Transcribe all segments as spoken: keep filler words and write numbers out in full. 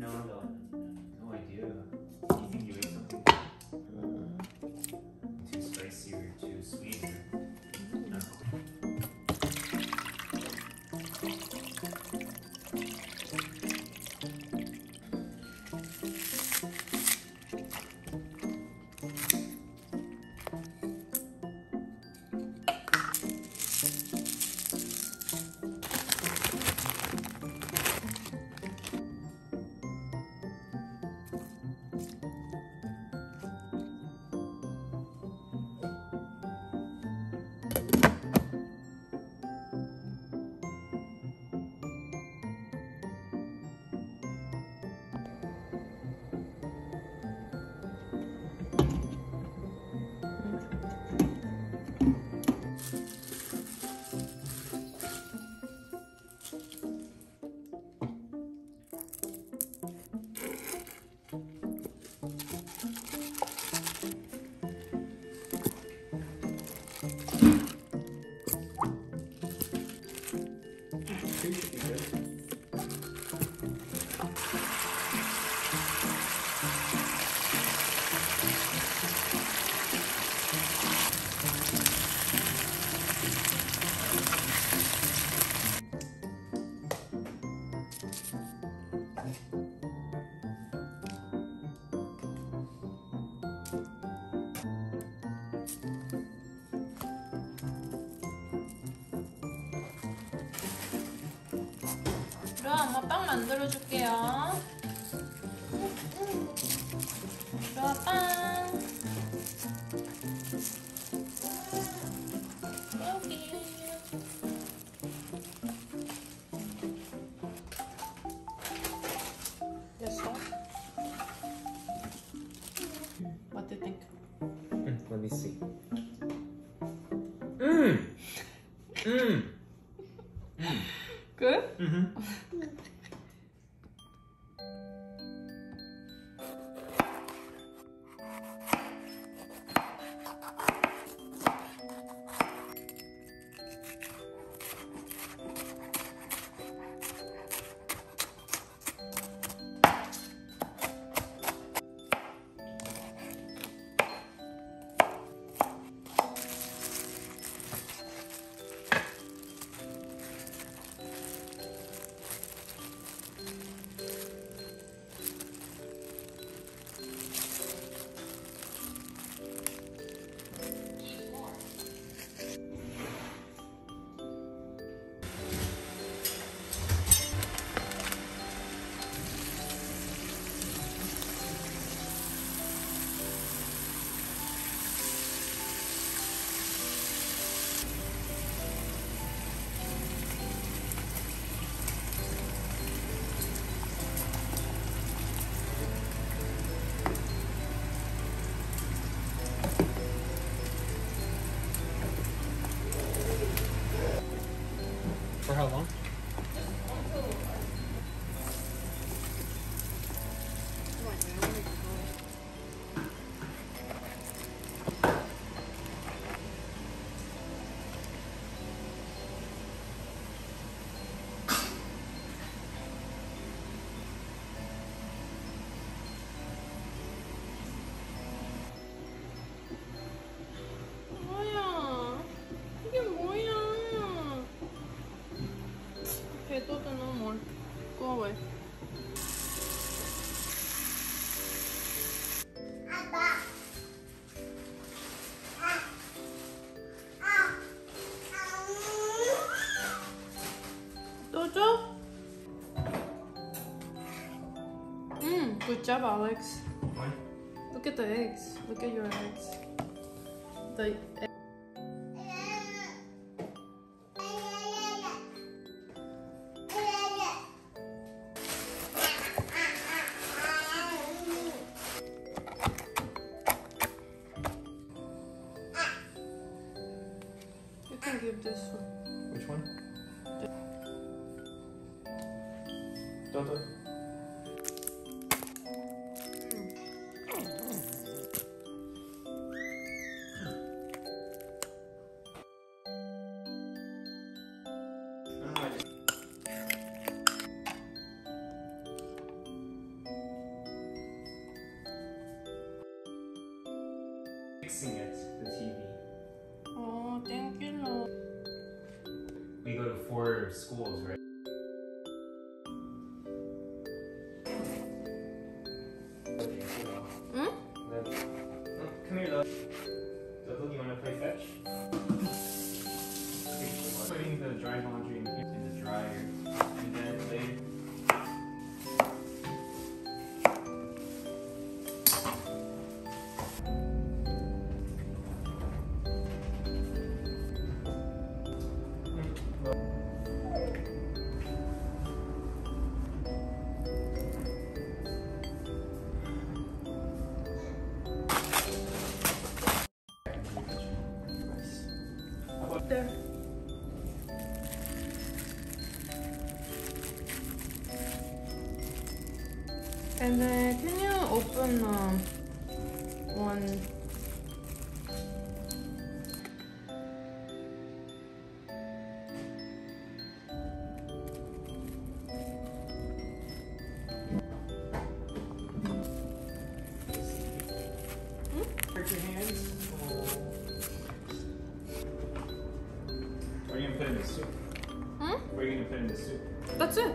no, no idea. You think you ate something? Too spicy or too sweet? No. 로아, 엄마 빵 만들어줄게요. 로아 빵. 여기. 됐어? What do you think? Mm, let me see. Mmm! Mmm! Good? Mm-hmm. For how long? 뭐야? 이게 뭐야? 배도도 너무 Go away. 또 줘? 음, good job, Alex. What? Look at the eggs. Look at your eggs. The You can give this one. Which one? Toto? fixing it, the T V. Oh, thank you, Lord. We go to four schools, right? Hmm? Come here, love. Dodo, you want to play fetch? Putting the dry laundry in, in the dryer, and then later. There. And then can you open um, one? Hurt your hands. Where are you gonna put in the soup? Hmm? Where are you gonna put in the soup? That's it.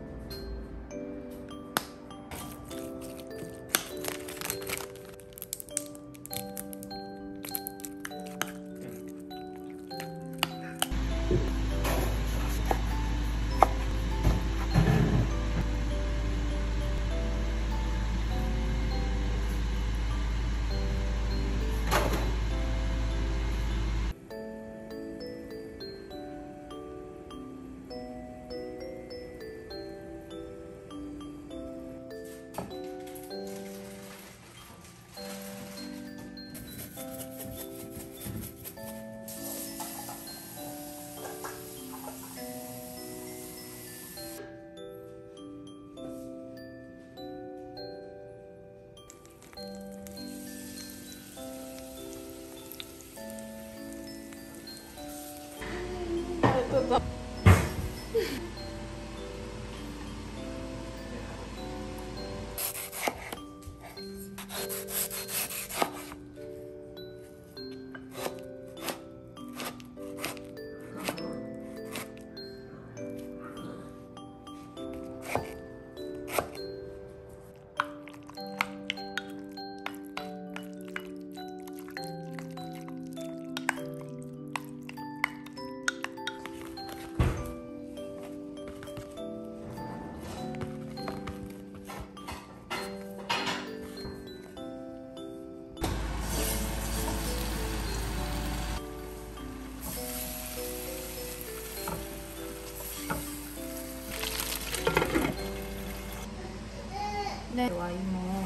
네. 와 이모.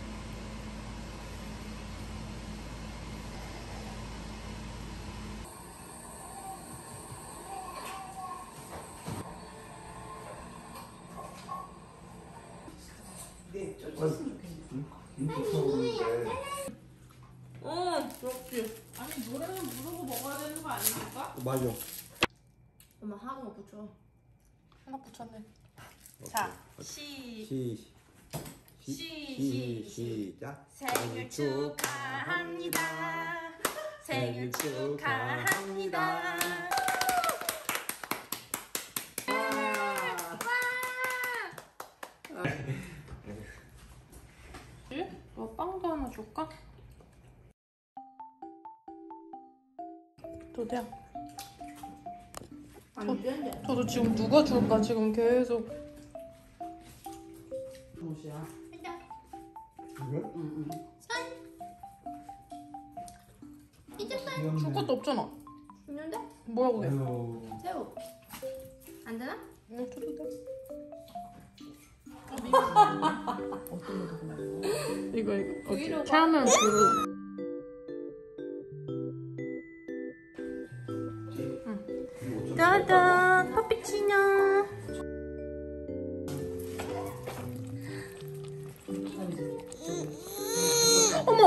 네, 쪄줬으면 좋겠네. 어, 그렇지. 아니 노래는 부르고 먹어야 되는 거 아닙니까? 맞아. 엄마 하나만 붙여. 하나 붙였네. 자, 시, 시, 시, 시, 시작. 생일 축하합니다. 생일 축하합니다. 너 빵도 하나 줄까? 도대야. 안 된대. 저도 지금 누가 줄까 지금 계속. 무엇이야? 이거? 응, 응. 줄 것도 없잖아. 있는데? 뭐야 그게? 아유. 새우. 안 되나? 응, 줘도 돼. 어떤 거 드시나요? 이거 이거. 브이로그 오케이. 캐러멜 브루. 짜잔, 파피치노. 어머.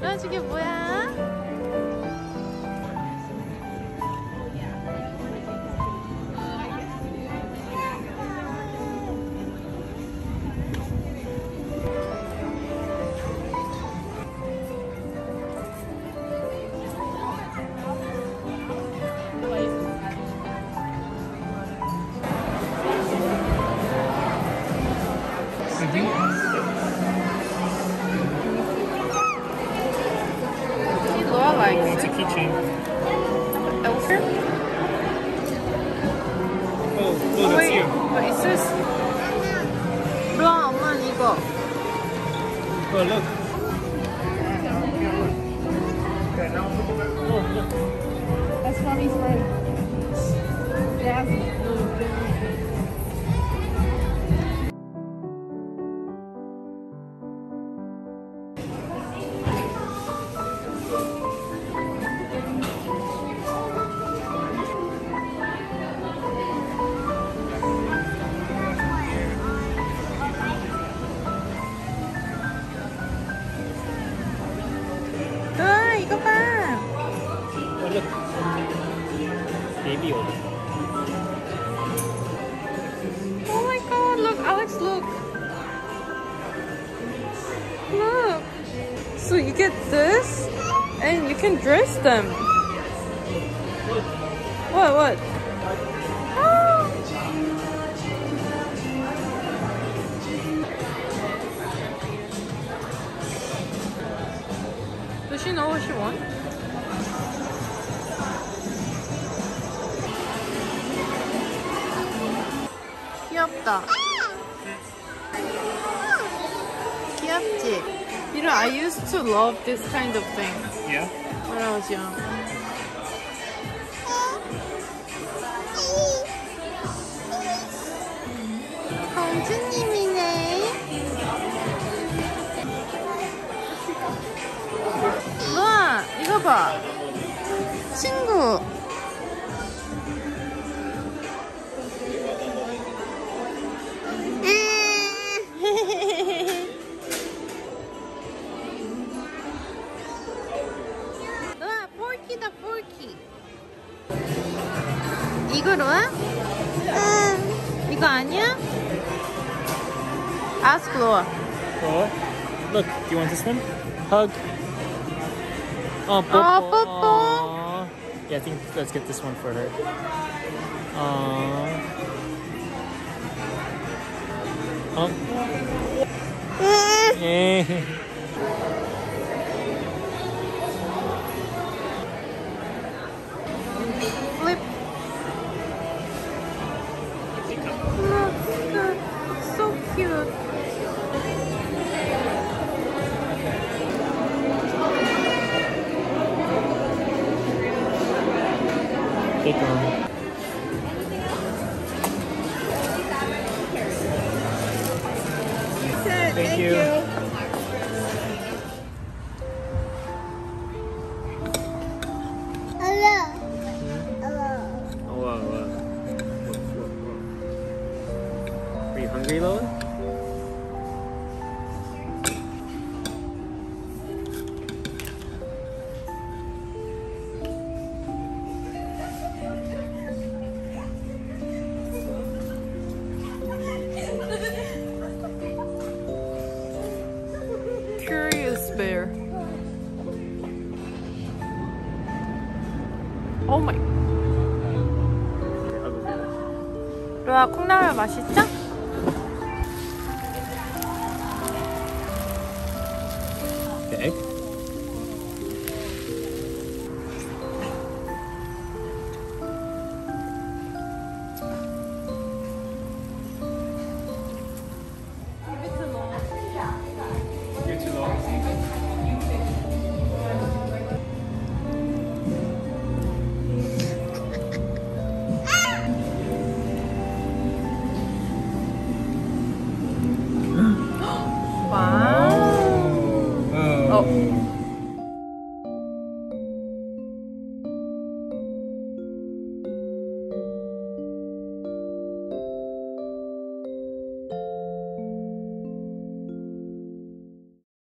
아, 저게 뭐야? What do I like? It's a keychain. Elfer? Oh, oh, Oh, that's wait, you. what is this? 루아, 엄마는 이거. Oh, look. Oh, look. That's mommy's friend. Jasmine. 루아, 이거 봐. Oh, look. Baby Yoda. Oh my god, look, Alex, look. Look. So you get this, and you can dress them. What, what? Ah. Does she know what she wants? 귀엽다. 귀엽지? You know, I used to love this kind of thing Yeah? when I was young. 공주님이네. 루아, 이거 봐. 친구. 루아, 포키다, 포키. 이거 루아? 응. 이거 아니야? Ask Loa. Oh, look. Do you want this one? Hug. Oh, Popo. Oh, Popo. Aw. Yeah, I think let's get this one for her. Aww. Oh. Eh. Flip. Look, look, so cute. Take them. Thank you. Oh, wow, wow. Are you hungry, Lola? Curious bear. Oh my. 루아, 콩나물 맛있죠? The egg? You're too low. 와우. Oh. 어.